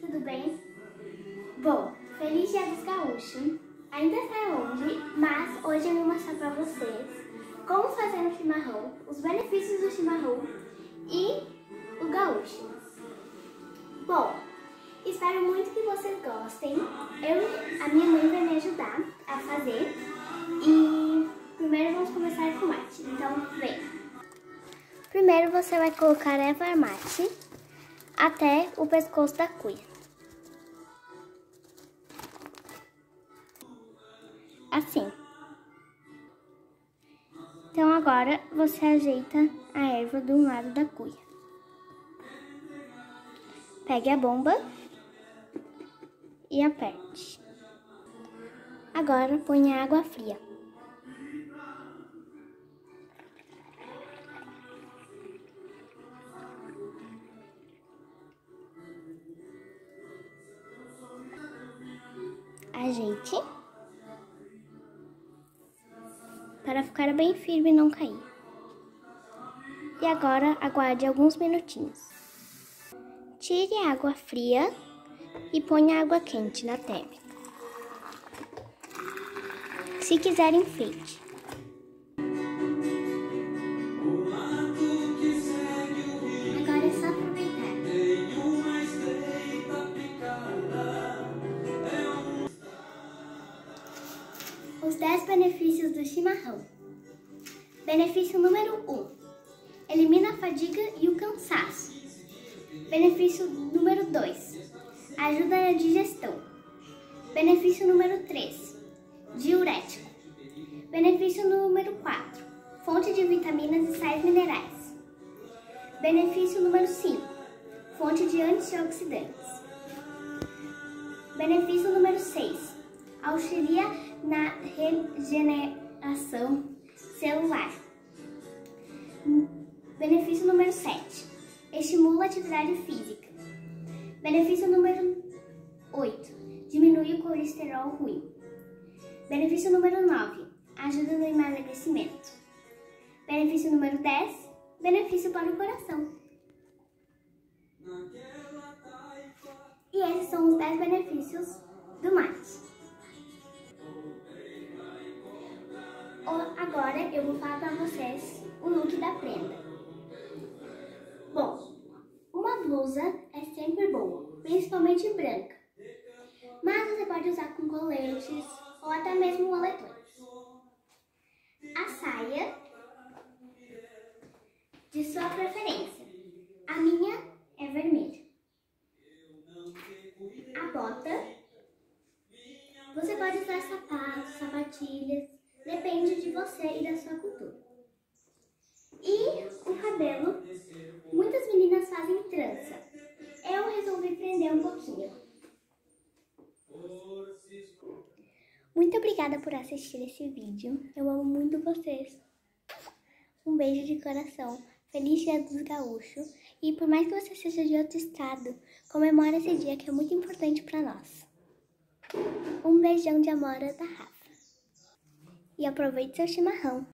tudo bem? Bom, feliz Dia dos Gaúchos! Ainda está longe, mas hoje eu vou mostrar para vocês como fazer um chimarrão, os benefícios do chimarrão e o gaúcho. Bom, espero muito que vocês gostem. A minha mãe vai me ajudar a fazer e primeiro vamos começar com mate, então vem! Primeiro você vai colocar a erva mate até o pescoço da cuia. Assim. Então agora você ajeita a erva de um lado da cuia. Pegue a bomba e aperte. Agora põe a água fria. Ajeite para ficar bem firme e não cair. E agora aguarde alguns minutinhos. Tire a água fria e ponha água quente na térmica. Se quiser, enfeite. Agora é só aproveitar. Os 10 benefícios do chimarrão. Benefício número 1. Elimina a fadiga e o cansaço. Benefício número 2. Ajuda na digestão. Benefício número 3. Diurético. Benefício número 4. Fonte de vitaminas e sais minerais. Benefício número 5. Fonte de antioxidantes. Benefício número 6. Auxilia na regeneração celular. Benefício número 7. Estimula a atividade física. Benefício número 8. Diminui o colesterol ruim. Benefício número 9. Ajuda no emagrecimento. Benefício número 10. Benefício para o coração. E esses são os 10 benefícios do mate. Agora eu vou falar para vocês o look da prenda. Bom, uma blusa é sempre boa, principalmente branca. Mas você pode usar com coletes ou até mesmo moletões. A saia de sua preferência. A minha é vermelha. A bota, você pode usar sapatos, sapatilhas, depende de você e da sua cultura. E o cabelo, muitas meninas fazem trança. Eu resolvi prender um pouquinho. Muito obrigada por assistir esse vídeo. Eu amo muito vocês. Um beijo de coração. Feliz Dia dos Gaúchos. E por mais que você seja de outro estado, comemore esse dia que é muito importante para nós. Um beijão de amor da Rafa. E aproveite seu chimarrão.